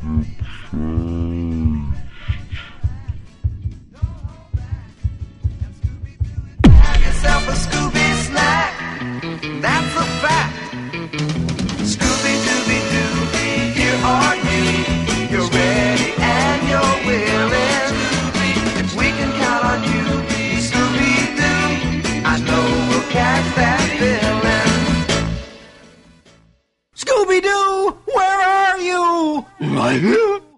Have yourself a Scooby snack. That's a fact. Scooby-Dooby-Doo, here are you. You're ready and you're willing. If we can count on you, Scooby-Doo, I know we'll catch that villain. Scooby-Doo, where are you?